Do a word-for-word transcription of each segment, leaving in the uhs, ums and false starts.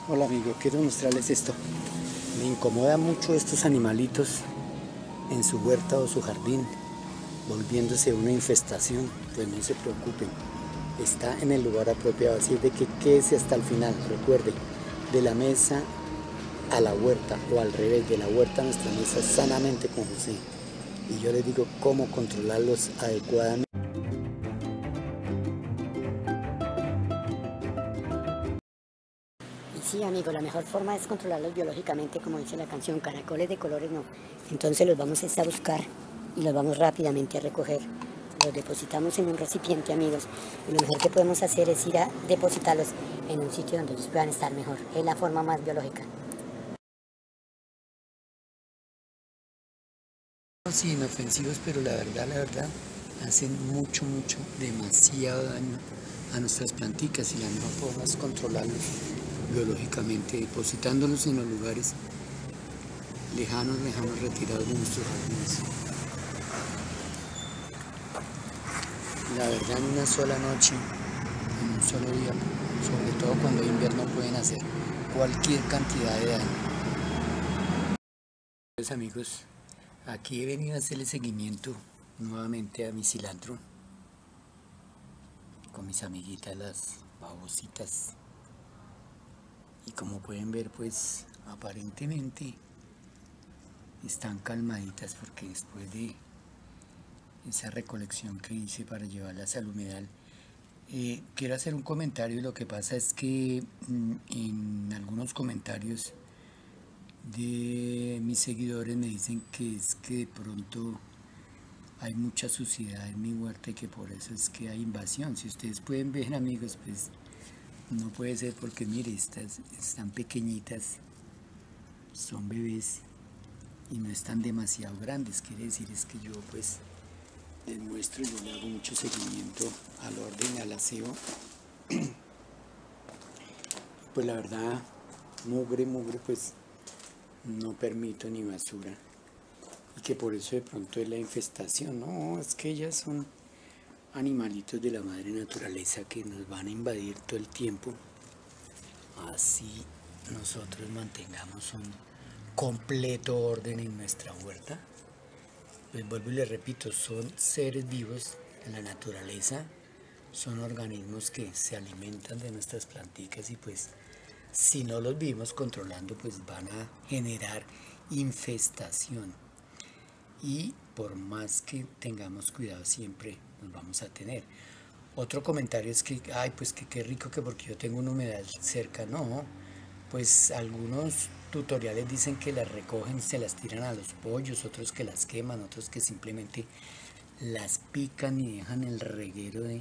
Hola amigos, quiero mostrarles esto. Me incomoda mucho estos animalitos en su huerta o su jardín, volviéndose una infestación. Pues no se preocupen, está en el lugar apropiado, así de que quédese hasta el final. Recuerden, de la mesa a la huerta, o al revés, de la huerta a nuestra mesa, sanamente con José. Y yo les digo cómo controlarlos adecuadamente. Sí, amigo, la mejor forma es controlarlos biológicamente, como dice la canción, caracoles de colores no. Entonces los vamos a buscar y los vamos rápidamente a recoger. Los depositamos en un recipiente, amigos, y lo mejor que podemos hacer es ir a depositarlos en un sitio donde ellos puedan estar mejor. Es la forma más biológica. Sí, inofensivos, pero la verdad, la verdad, hacen mucho, mucho, demasiado daño a nuestras planticas, y la mejor forma es controlarlos biológicamente, depositándolos en los lugares lejanos, lejanos, retirados de nuestros jardines. La verdad, en una sola noche, en un solo día, sobre todo cuando hay invierno, pueden hacer cualquier cantidad de daño. Pues amigos, aquí he venido a hacerle seguimiento nuevamente a mi cilantro con mis amiguitas las babositas, y como pueden ver, pues aparentemente están calmaditas, porque después de esa recolección que hice para llevarlas al humedal, eh, quiero hacer un comentario. Lo que pasa es que mm, en algunos comentarios de mis seguidores me dicen que es que de pronto hay mucha suciedad en mi huerta y que por eso es que hay invasión. Si ustedes pueden ver, amigos, pues no puede ser, porque mire, estas están pequeñitas, son bebés y no están demasiado grandes. Quiere decir es que yo pues les muestro, yo le hago mucho seguimiento al orden, al aseo. Pues la verdad, mugre, mugre, pues no permito ni basura. Y que por eso de pronto es la infestación. No, es que ellas son animalitos de la madre naturaleza que nos van a invadir todo el tiempo. Así nosotros mantengamos un completo orden en nuestra huerta. Pues vuelvo y les repito, son seres vivos en la naturaleza, son organismos que se alimentan de nuestras planticas, y pues si no los vivimos controlando, pues van a generar infestación. Y por más que tengamos cuidado, siempre nos vamos a tener. Otro comentario es que, ay, pues que qué rico que porque yo tengo una humedal cerca. No, pues algunos tutoriales dicen que las recogen, se las tiran a los pollos, otros que las queman, otros que simplemente las pican y dejan el reguero de,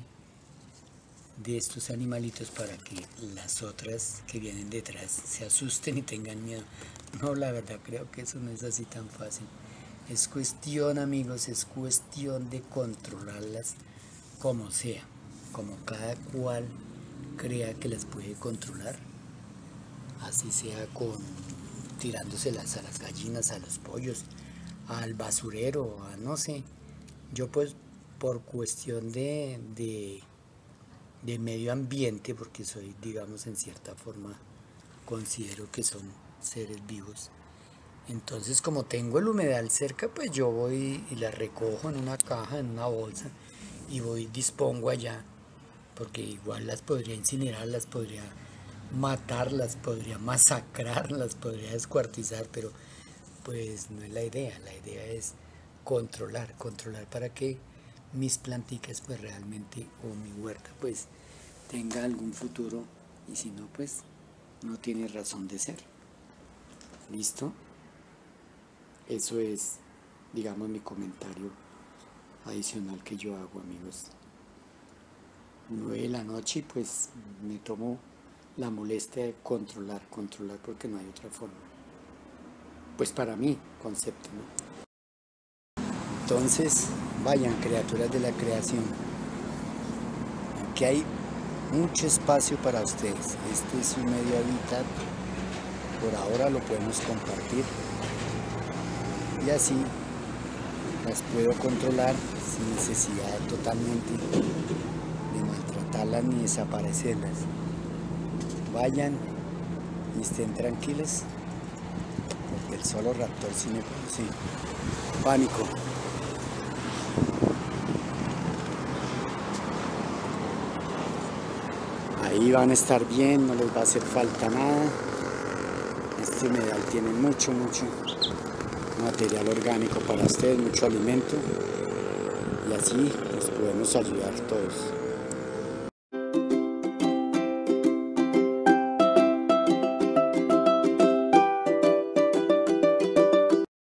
de estos animalitos para que las otras que vienen detrás se asusten y tengan miedo. No, la verdad creo que eso no es así tan fácil. Es cuestión, amigos, es cuestión de controlarlas como sea, como cada cual crea que las puede controlar. Así sea con tirándoselas a las gallinas, a los pollos, al basurero, a no sé. Yo pues por cuestión de, de, de medio ambiente, porque soy, digamos, en cierta forma, considero que son seres vivos. Entonces, como tengo el humedal cerca, pues yo voy y las recojo en una caja, en una bolsa, y voy, dispongo allá, porque igual las podría incinerar, las podría matar, las podría masacrar, las podría descuartizar, pero pues no es la idea. La idea es controlar, controlar para que mis planticas pues realmente, o mi huerta pues tenga algún futuro, y si no, pues no tiene razón de ser. ¿Listo? Eso es, digamos, mi comentario adicional que yo hago, amigos. nueve de la noche, y pues me tomo la molestia de controlar, controlar porque no hay otra forma. Pues para mí, concepto, ¿no? Entonces, vayan, criaturas de la creación. Aquí hay mucho espacio para ustedes. Este es un medio hábitat. Por ahora lo podemos compartir. Y así las puedo controlar sin necesidad totalmente de maltratarlas ni desaparecerlas. Vayan y estén tranquilos, porque el solo raptor sí me produce pánico. Ahí van a estar bien, no les va a hacer falta nada. Este humedal tiene mucho, mucho material orgánico para ustedes, mucho alimento, y así nos podemos ayudar todos.